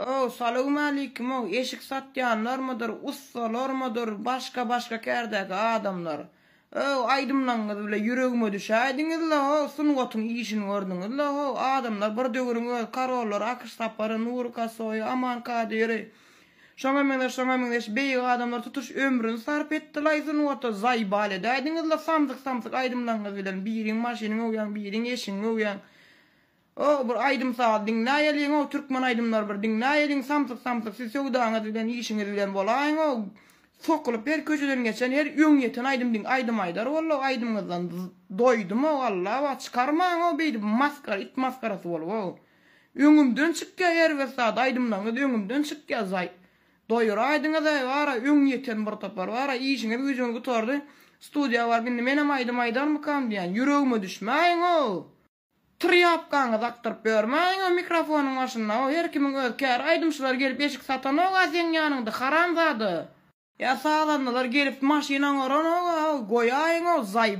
Salamu aleyküm. Eşik satyanlar mıdır, ustalar mıdır, başka kerdeki adamlar. Aydımlanğız bile yüreğime düşäydiniz la, sungatın işini gördüňiz la. Adamlar bir dögürüň karollar, akış tapary, Nur Kasoy, Aman Kadiri. Şoňa meňdeş beýik adamlar tutuş ömrüni sarp etdiler. Sungatda zay bale däýdiňiz la, samsyk aydymlanğız bilen biriň maşynyň öýän, biriň eşiň öýän. Bir aydym saat dinläýäliň, türkmen aydymlar bir dinläýäliň, samsyk siz söwdaňyz bilen işiňiz bilen bolaýyň. Sokulup her köşeden geçen her öň ýeten aydym aydar walla aydymyzdan doýdum walla çykarmaň o beýdi maskara it maskarasy bolup öňümden çykýar her wagt aydymdan öňümden çykýar zay doýur aydyňa da wara öň ýeten bir tapar wara işiňe güýjüňi gutardy studiýa bar bindi menem aydym aydarmy kam diýen ýüregime düşmäň o triapkaňy daktyryp bermäň o mikrofonyň başynda o her kimiň öz kär aydymçylar gelip eşik satan o gazeň ýanynda haram zady. Ya sağlanlar gelip maşinaň oran goýaýyň o zay.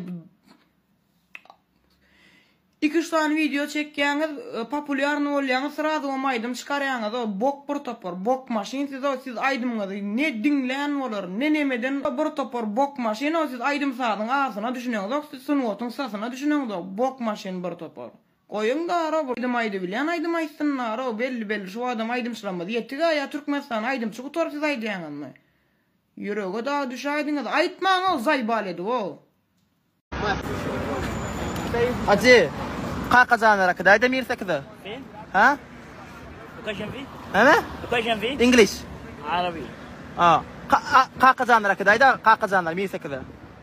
2-3 tane video çekýäňiz, populярny bolýaňyz, sırada o aydym çykarýaňyz, o bok bir topar, bok maşin siz aydymňyzy ne dinlän bolar, ne nemeden bir topar bok maşin, siz aydym sadyň asyna düşünýäňiz, siz sunwatyn sasyna düşünýäňiz, bok maşin bir topar. Koyun da ara aydym aydy bilen aydym aýtdylar, o belli şu adam aydymçylama diýetdi ya Türkmenistan aydymçy gutar siz aýdýaňyzmy? Yüreğe daha düşaydınız. Aytmaň o zay baledi o. Hacı, kazanır kadar da mirsakda. Ha? Kaşanvi? Ana? Kaşanvi? English. Arabi. Kazanır kadar da kazanır mirsakda.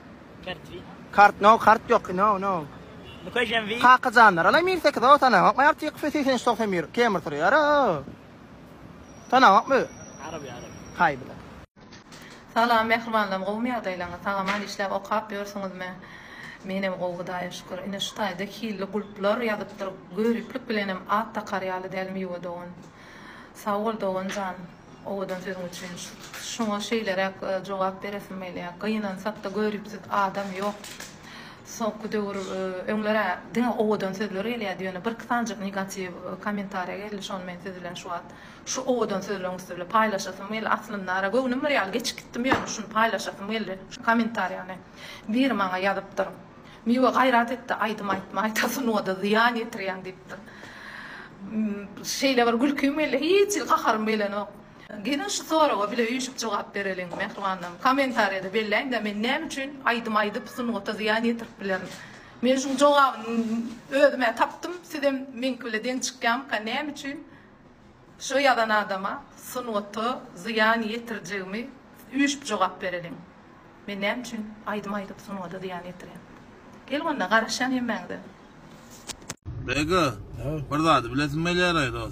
Kart yok. No. Kaşanvi? Kazanır. Ala mirsakda o tana. Ma yaptı kıfetin stofemir. Kemer turuyor. Tana mı? Arabi. Kaybla. Salam mehribanlarym, gowmy ýagdaýlaryňy tagaman işläp okap ýörsiňizmi? Menem gowgudaýa şükür. Ine şu taýda hili gulplar ýazypdyr. Görüplik bilenem at takarýaly dälmi ýodoň. Sag bol doňjan. Owadan söýüň üçin şoňa şeýlere jogap beresim meýle. Gynansak-da görüpsiz adam ýok. Soňky döwür öňlere diňe owadan sözler gelýär diýene bir kısancık negativ kommentaria geldi şon men siz bilen şu at. Şu owadan sözlerinizi bilen paýlaşasym geldi. Aslynda ara göwnüm real geç gitdim ýa şunu paýlaşasym geldi. Şu kommentariýany bir maňa ýazypdyr. Meňe gaýrat etdi aýdym aýtasyn oda ziýan ýetirýän diýipdi. Şeýle bir gülküm geldi. Hiç gaharym bilen ok. Gene şu soraga bile ýüşüp jogap bereliň mehribanlarym. Kommentariýada belläň de men näme üçin aýdym sunuwata ziýan ýetirip bilen. Men şu jogabyny özüme tapdym. Sizem men bile deň çykýam, näme üçin şu ýadan adama sunuwata ziýan ýetirjegimi ýüşüp jogap bereliň. Men näme üçin aýdym sunuwata ziýan ýetirýän. Elganda garaşan hemmäňde. Bega, barda bilesim meýler aýdy.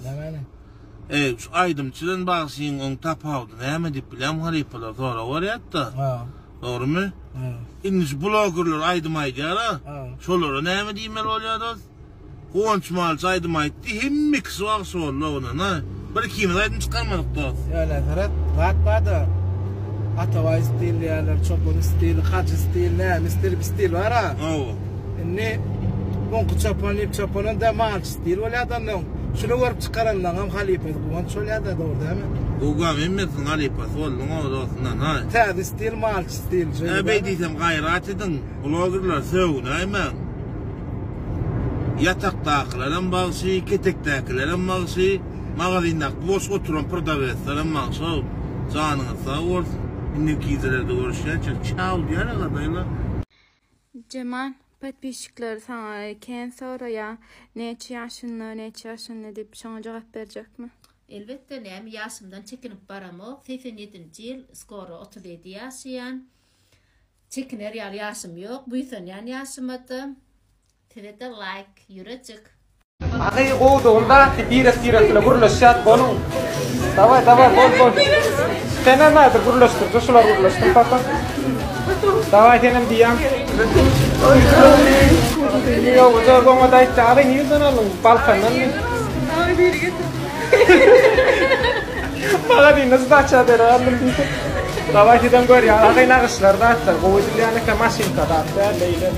Şu aydymçydan bagsyň oň tapawdy. Näme diýip bilen haripalar sonra warýatda. Dogrymy? Indi blogerler aydym aýdýar. Şolara näme diýmeli bolýar? Onçmal aydym aýtdy, hemme kyswag soňlawyna. Bir kim aydym çykarmadyk da. Ýa-la tarat, batmady. Ataway stil ýalar, çopun stil, haç stil, näme stil bar ha. Ne bonku çopun da mal stil bolýar. Şunu görüp çıkarandan hem halife bu şöyle de doğru değil mi? Uga memmetin halifası oldun o dostundan ha. Tadı stil mal stil. Ben dedim gayret edin. Bloggerlar söyleyemem. Yataktakilerin bağışı, ketektakilerin bağışı, magazindak boş oturan prodavetlerin bağışı. Canınız sağ olsun. İnne kizilerde görüşler çok çağıl diyor adayla. Cemal. Patbişikler sana ken soraya neçe yaşınlı deyip şana cevap verecek mi? Elbette näme yaşımdan çekinip baramo. 87-nji ýyl skoro 37 ýaşaýan. Çekiner ýaly yaşım ýok. Bu ýysan yaşamady. Telede like ýürejek. Agy gowdugunda ýere gurulşýat boluň. Daway bol. Sene näde gurulşdyr? Şular gurulşdyr papa. Daway tenem diýam. Yo, udah gua mau tarik tarik ini tuh nalung palkanan nih. Malah di nas baca dera nanti. Tawa kita gua ya, lagi nagaslar daftar. Gua itu dia nak masin kata, leila.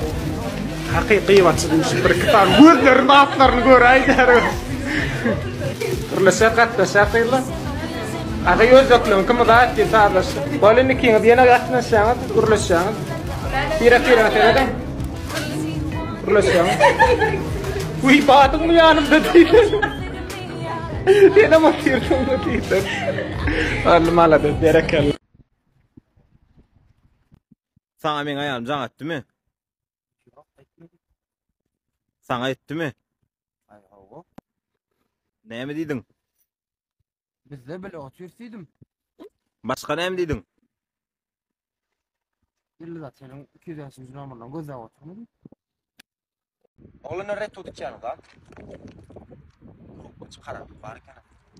Hakiki wat sedih berketan. Gua dari daftar gua aja. Urlasa qatnasa qıyla. Aga yoz yoklun kim da etdi sağlaş. Bolini kiňe diýene gatnaşaňyz, urlaşaňyz. Pira terede. Urlaşaňyz. Uy badyňmy ýanymda diýdi. Diýene motirdim diýdi. Allah malada berekalla. Sana men ayağım can attı mı? Sana etti mi? Ne mi dedin? Bizde böyle otursaydım. Başka ne mi dedin? İlla zaten 200 yaşımızın ömründen gözle oturmadım. Oğluna ret tutup canı da. Çıkaran barken.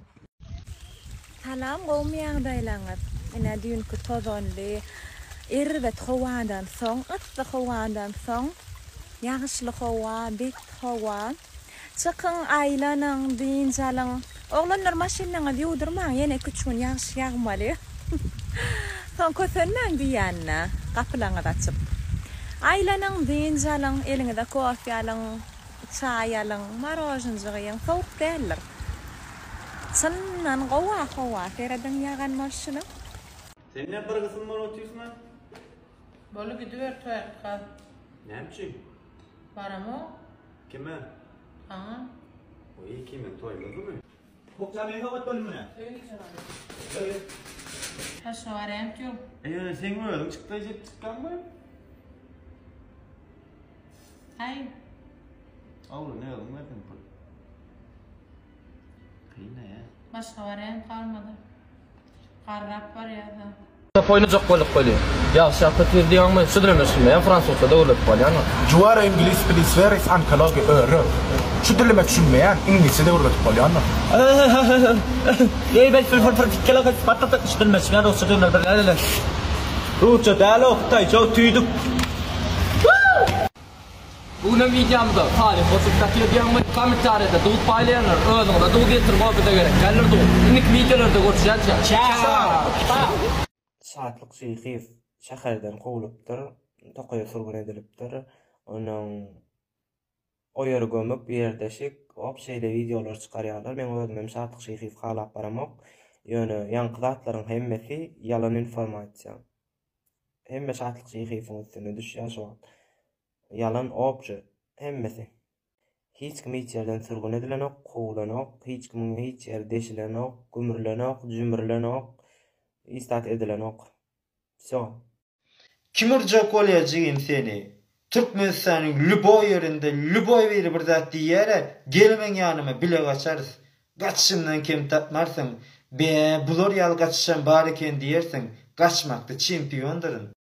Salam gowmýagdaýlaňyz. Ene dünkü tozanly irret howadan soň, ıtly howadan soň, ýagşyly howa, bek howa. Çykyn aýlanyň diýinjalaň. Oglanlar maşynaňy ýuwdurmaň, ýene küçüň ýagşy ýagmaly. Soň kösenmäň diýänne, gapylaňy açyp. Aýlanyň diýinjalaň, eliňde kofe alaň, çay alaň, marojnjy ýaň, sowuk däller. Sannan gowa tereden ýagan maşyna. Sen ne bir kısım var otuyorsun? Bolu gidiyor toyakka. Nämçi? Baramo? Kime? Aha. O iyi kimin toyladı mı? Kokçamaya kapat bölümüne. Haşa varayım yok. Sen mi öldün? Çıktı çıkan mı? Hayır. Oğlum ne öldün? Ne öldün? Kıyına ya. Başka varayım kalmadı. Karrap var ya da. Topoyny jok bolup bolýar. Ýagşy şahtat berdiňmi? Şudyrymersin, men fransuzca da öwrep bolýan. Juara inglis bilis veris ankaloge öre. Şudyrymek düşünmeýän inglisçe de öwrep bolýan. Leýbel fil tikkelek patata işdirmesin. Ýa rusça döner berler. Rusça dialog taýjak tüýdük. Bugün videomda tarih boşlukdaki diýýärmi kommentarda duýup paýlaýanlar, özüňe duýup getirip bolsa gerek. Gelir duýup. Indik videolarda görüşýärçi. Ciao. Saatlyk şeýhif şäherden gowulypdyr, tokaýa surgun edilipdir. Onuň o ýere gömüp ýerdeşik op şeýle videolar çykarýarlar. Men özüm saatlyk şeýhif galap baramok. Ýöne ýanky zatlaryň hemmesi ýalan informasiýa. Hemme saatlyk şeýhifiň üstüne düşýär şol. Yalan obje hemmesi. Hiç kim hiç yerden surgun edilen ok, kovulan ok, hiç kimin hiç yer deşilen ok, gümürlen ok, jümürlen ok, istat edilen ok. So. Kim urjak bolýajygyn seni? Türkmenistanyň lüboy ýerinde lüboy biri bir zat diýere, gelmeň ýanyma bile gaçarys. Gaçşymdan kim tapmarsyň, be bular ýaly gaçşan bar eken diýersiň, gaçmakda çempiondyryň.